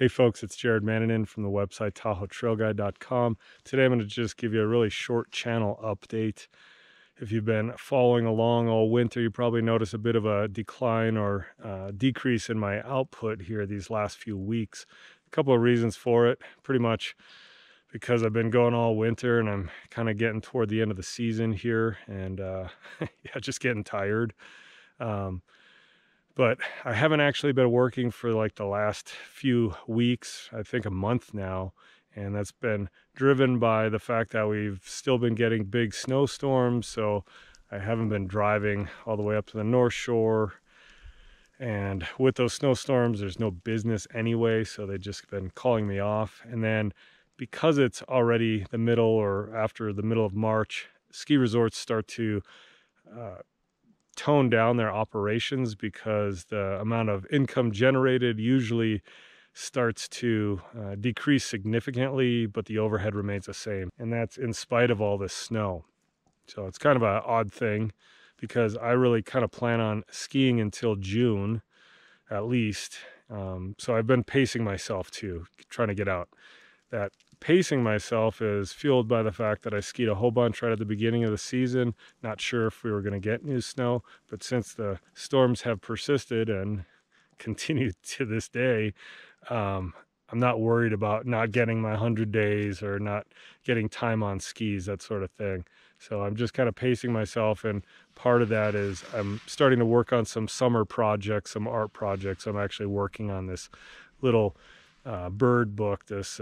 Hey folks, it's Jared Manninen from the website TahoeTrailGuide.com. Today I'm going to just give you a really short channel update. If you've been following along all winter, you probably notice a bit of a decline or decrease in my output here these last few weeks. A couple of reasons for it. Pretty much because I've been going all winter and I'm kind of getting toward the end of the season here and yeah, just getting tired. But I haven't actually been working for like the last few weeks, I think a month now. And that's been driven by the fact that we've still been getting big snowstorms. So I haven't been driving all the way up to the North Shore. And with those snowstorms, there's no business anyway. So they've just been calling me off. And then because it's already the middle or after the middle of March, ski resorts start to tone down their operations because the amount of income generated usually starts to decrease significantly, but the overhead remains the same. And that's in spite of all this snow. So it's kind of an odd thing because I really kind of plan on skiing until June at least. So I've been pacing myself too, trying to get out. That pacing myself is fueled by the fact that I skied a whole bunch right at the beginning of the season. Not sure if we were going to get new snow, but since the storms have persisted and continue to this day, I'm not worried about not getting my 100 days or not getting time on skis, that sort of thing. So I'm just kind of pacing myself, and part of that is I'm starting to work on some summer projects, some art projects. I'm actually working on this little bird book, this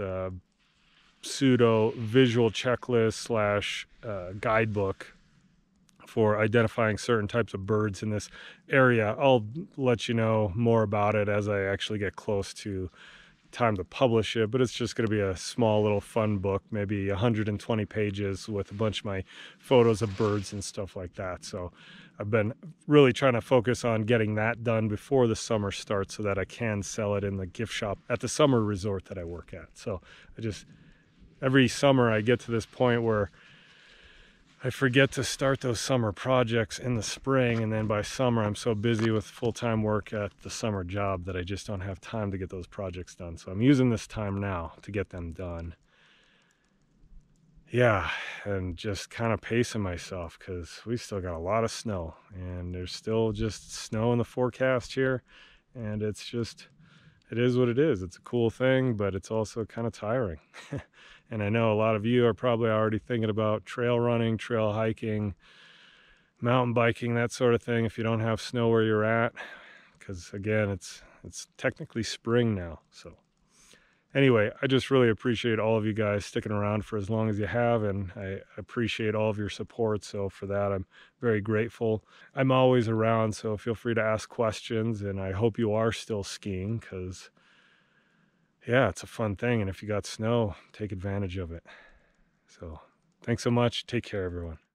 pseudo visual checklist slash guidebook for identifying certain types of birds in this area. I'll let you know more about it as I actually get close to time to publish it, but it's just going to be a small little fun book, maybe 120 pages with a bunch of my photos of birds and stuff like that. So I've been really trying to focus on getting that done before the summer starts so that I can sell it in the gift shop at the summer resort that I work at. So every summer I get to this point where I forget to start those summer projects in the spring, and then by summer I'm so busy with full-time work at the summer job that I just don't have time to get those projects done. So I'm using this time now to get them done. Yeah, and just kind of pacing myself because we still got a lot of snow, and there's still just snow in the forecast here, and it is what it is. It's a cool thing, but it's also kind of tiring. And I know a lot of you are probably already thinking about trail running, trail hiking, mountain biking, that sort of thing if you don't have snow where you're at. Because again, it's technically spring now. So anyway, I just really appreciate all of you guys sticking around for as long as you have, and I appreciate all of your support. So for that, I'm very grateful. I'm always around, so feel free to ask questions, and I hope you are still skiing because, yeah, it's a fun thing, and if you got snow, take advantage of it. So thanks so much. Take care, everyone.